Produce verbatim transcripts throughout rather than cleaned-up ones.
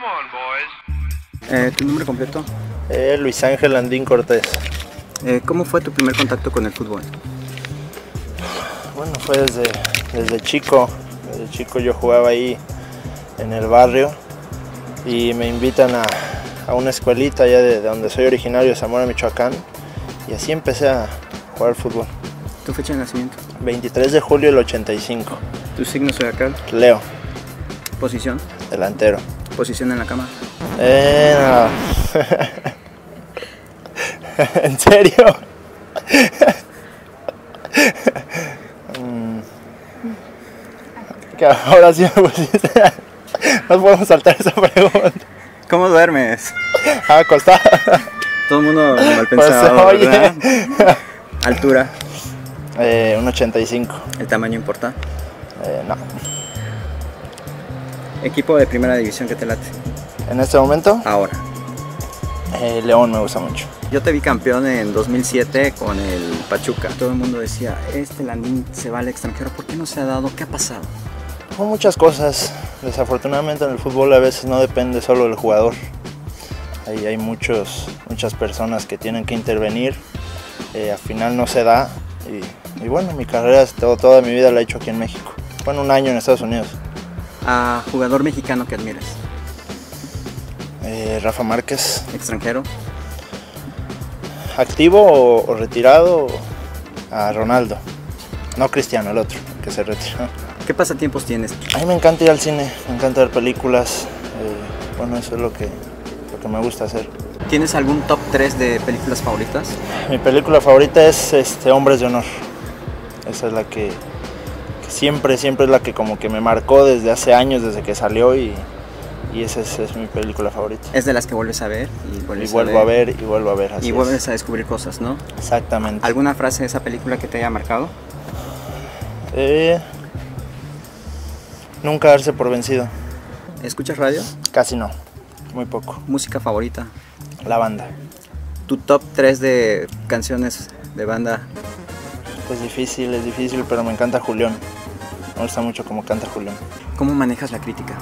Eh, ¿Tu nombre completo? Eh, Luis Ángel Andín Cortés. Eh, ¿Cómo fue tu primer contacto con el fútbol? Bueno, fue desde, desde chico. Desde chico yo jugaba ahí en el barrio y me invitan a, a una escuelita allá de, de donde soy originario, Zamora, Michoacán, y así empecé a jugar fútbol. ¿Tu fecha de nacimiento? veintitrés de julio del ochenta y cinco. ¿Tu signo zodiacal? Leo. ¿Posición? Delantero. ¿Posición en la cama? Eh, no. ¿En serio? mm. Ahora sí me pusiste. No podemos saltar esa pregunta. ¿Cómo duermes? Ah, acostada. Todo el mundo mal pensado, Pues, oye. ¿verdad? ¿Altura? Eh, un ochenta y cinco. ¿El tamaño importa? Eh, no. ¿Equipo de primera división que te late? En este momento, Ahora. eh, León me gusta mucho. Yo te vi campeón en dos mil siete con el Pachuca. Todo el mundo decía, este Landín se va al extranjero, ¿por qué no se ha dado? ¿Qué ha pasado? Son muchas cosas. Desafortunadamente en el fútbol a veces no depende solo del jugador. Ahí hay muchos, muchas personas que tienen que intervenir. Eh, al final no se da. Y, y bueno, mi carrera, todo, toda mi vida la he hecho aquí en México. Bueno, un año en Estados Unidos. ¿A jugador mexicano que admiras? Eh, Rafa Márquez. ¿Extranjero? ¿Activo o, o retirado? A Ronaldo. No Cristiano, el otro, que se retiró. ¿Qué pasatiempos tienes? A mí me encanta ir al cine, me encanta ver películas. Eh, bueno, eso es lo que, lo que me gusta hacer. ¿Tienes algún top tres de películas favoritas? Mi película favorita es este, Hombres de Honor. Esa es la que, que siempre, siempre es la que como que me marcó desde hace años, desde que salió, y, y esa es, es mi película favorita. Es de las que vuelves a ver y Y vuelves vuelvo a a ver. ver y vuelvo a ver. Así Y es. vuelves a descubrir cosas, ¿no? Exactamente. ¿Alguna frase de esa película que te haya marcado? Eh, nunca darse por vencido. ¿Escuchas radio? Casi no, muy poco. ¿Música favorita? La banda. ¿Tu top tres de canciones de banda? Es difícil, es difícil, pero me encanta Julián. Me gusta mucho cómo canta Julián. ¿Cómo manejas la crítica?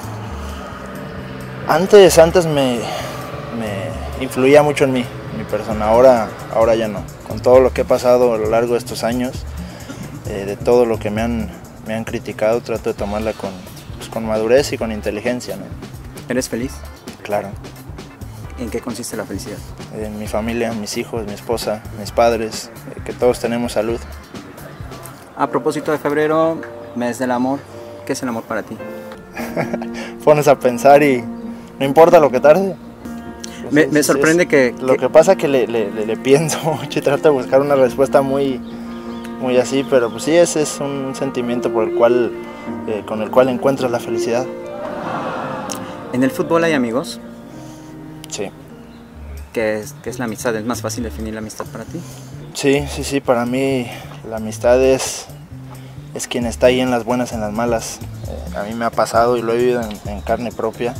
Antes, antes me, me influía mucho en mí, en mi persona. Ahora, ahora ya no. Con todo lo que he pasado a lo largo de estos años, eh, de todo lo que me han, me han criticado, trato de tomarla con, pues, con madurez y con inteligencia, ¿no? ¿Eres feliz? Claro. ¿En qué consiste la felicidad? En mi familia, mis hijos, mi esposa, mis padres, eh, que todos tenemos salud. A propósito de febrero, mes del amor, ¿qué es el amor para ti? Pones a pensar y no importa lo que tarde. Pues Me, es- me es- sorprende que, Lo que- que pasa es que le, le, le- le pienso mucho y trato de buscar una respuesta muy, muy así, pero pues sí, ese es un sentimiento por el cual, eh, con el cual encuentras la felicidad. en el fútbol hay amigos. Sí. ¿Qué es, qué es la amistad? ¿Es más fácil definir la amistad para ti? Sí, sí, sí, para mí la amistad es, es quien está ahí en las buenas, en las malas. Eh, a mí me ha pasado y lo he vivido en, en carne propia,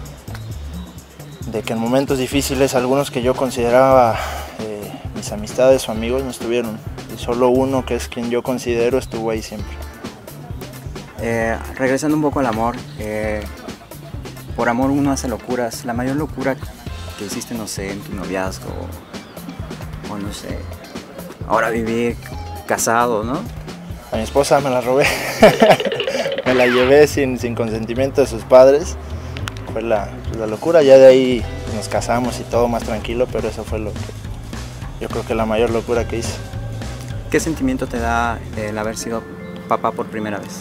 de que en momentos difíciles algunos que yo consideraba eh, mis amistades o amigos no estuvieron, y solo uno, que es quien yo considero, estuvo ahí siempre. Eh, regresando un poco al amor, eh, por amor uno hace locuras. La mayor locura que hiciste, no sé, en tu noviazgo, o no sé, ahora vivir casado, ¿no? A mi esposa me la robé, me la llevé sin, sin consentimiento de sus padres. Fue la, la locura, ya de ahí nos casamos y todo más tranquilo, pero eso fue lo que yo creo que la mayor locura que hice. ¿Qué sentimiento te da el haber sido papá por primera vez?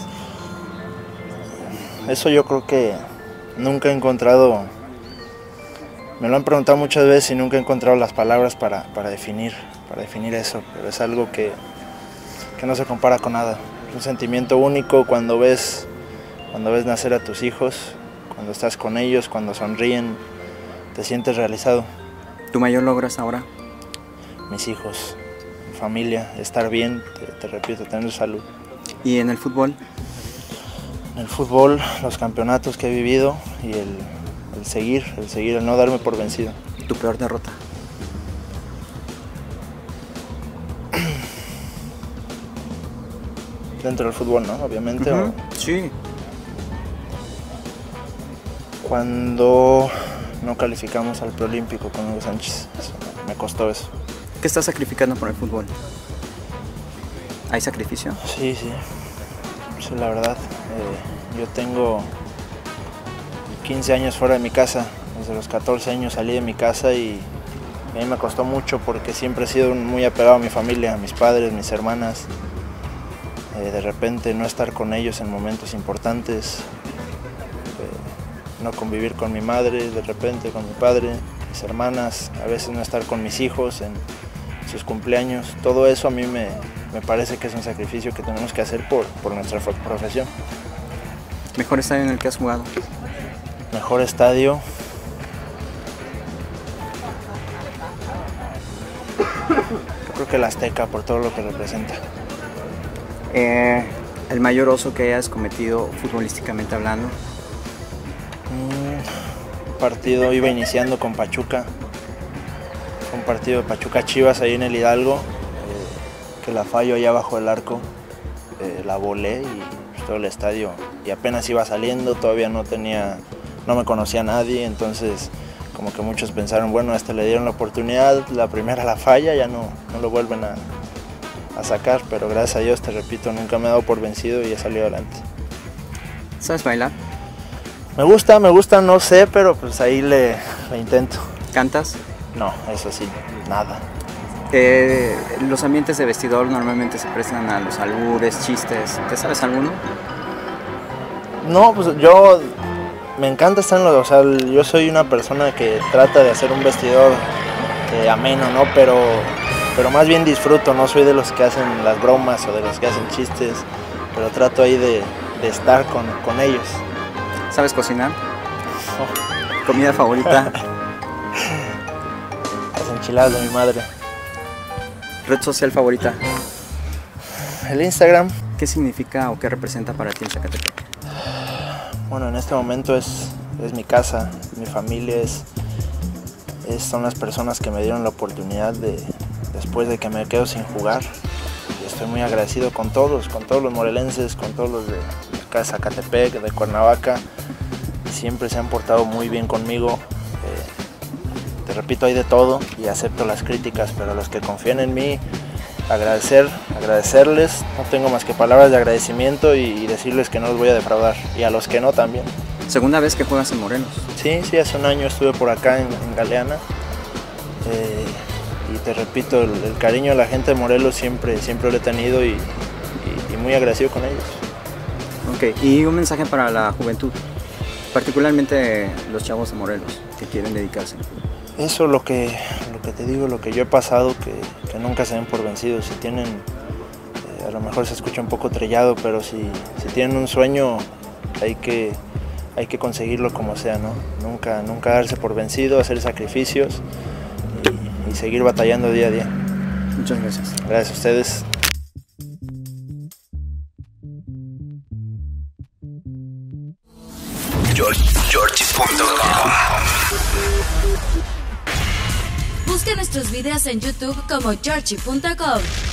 Eso yo creo que nunca he encontrado, me lo han preguntado muchas veces y nunca he encontrado las palabras para, para, definir, para definir eso, pero es algo que, que no se compara con nada. Es un sentimiento único cuando ves, cuando ves nacer a tus hijos, cuando estás con ellos, cuando sonríen, te sientes realizado. ¿Tu mayor logro hasta ahora? Mis hijos, mi familia, estar bien, te, te repito, tener salud. ¿Y en el fútbol? En el fútbol, los campeonatos que he vivido y el, el seguir, el seguir, el no darme por vencido. ¿Tu peor derrota? Dentro del fútbol, ¿no? Obviamente. Uh-huh. o... Sí. Cuando no calificamos al preolímpico con Hugo Sánchez, eso, me costó eso. ¿Qué estás sacrificando por el fútbol? ¿Hay sacrificio? Sí, sí, sí, la verdad. Eh, yo tengo quince años fuera de mi casa, desde los catorce años salí de mi casa y a mí me costó mucho porque siempre he sido muy apegado a mi familia, a mis padres, mis hermanas. Eh, de repente no estar con ellos en momentos importantes, eh, no convivir con mi madre, de repente con mi padre, mis hermanas, a veces no estar con mis hijos en sus cumpleaños. Todo eso a mí me, me parece que es un sacrificio que tenemos que hacer por, por nuestra profesión. ¿Mejor estadio en el que has jugado? Mejor estadio. Yo creo que el Azteca, por todo lo que representa. Eh, ¿El mayor oso que hayas cometido futbolísticamente hablando? Un partido, iba iniciando con Pachuca. Fue un partido de Pachuca Chivas ahí en el Hidalgo, eh, que la fallo allá abajo del arco. Eh, la volé y pues, todo el estadio. Y apenas iba saliendo, todavía no tenía, no me conocía a nadie, entonces como que muchos pensaron, bueno, a este le dieron la oportunidad, la primera la falla, ya no, no lo vuelven a, a sacar, pero gracias a Dios, te repito, nunca me he dado por vencido y he salido adelante. ¿Sabes bailar? Me gusta, me gusta, no sé, pero pues ahí le, le intento. ¿Cantas? No, eso sí, nada. Eh, los ambientes de vestidor normalmente se prestan a los albures, chistes. ¿Te sabes alguno? No, pues yo me encanta estar en lo, o sea, yo soy una persona que trata de hacer un vestidor eh, ameno, ¿no? Pero, pero más bien disfruto, no soy de los que hacen las bromas o de los que hacen chistes, pero trato ahí de, de estar con, con ellos. ¿Sabes cocinar? Oh. ¿Comida favorita? Las enchiladas de mi madre. ¿Red social favorita? El Instagram. ¿Qué significa o qué representa para ti en Zacatepec? Bueno, en este momento es, es mi casa, mi familia, es, es, son las personas que me dieron la oportunidad de, después de que me quedo sin jugar. Y estoy muy agradecido con todos, con todos los morelenses, con todos los de acá de Zacatepec, de Cuernavaca. Siempre se han portado muy bien conmigo. Eh, te repito, hay de todo y acepto las críticas, pero los que confían en mí, agradecer, agradecerles, no tengo más que palabras de agradecimiento y, y decirles que no los voy a defraudar, y a los que no también. ¿Segunda vez que juegas en Morelos? Sí, sí, hace un año estuve por acá en, en Galeana, eh, y te repito, el, el cariño de la gente de Morelos siempre, siempre lo he tenido y, y, y muy agradecido con ellos. Ok, y un mensaje para la juventud, particularmente los chavos de Morelos que quieren dedicarse. Eso lo que, lo que te digo, lo que yo he pasado, que, que nunca se den por vencidos. Si tienen, eh, a lo mejor se escucha un poco trillado, pero si, si tienen un sueño, hay que, hay que conseguirlo como sea, ¿no? Nunca, nunca darse por vencido, hacer sacrificios y, y seguir batallando día a día. Muchas gracias. Gracias a ustedes. Georgie punto com. Busca nuestros videos en YouTube como Georgie punto com.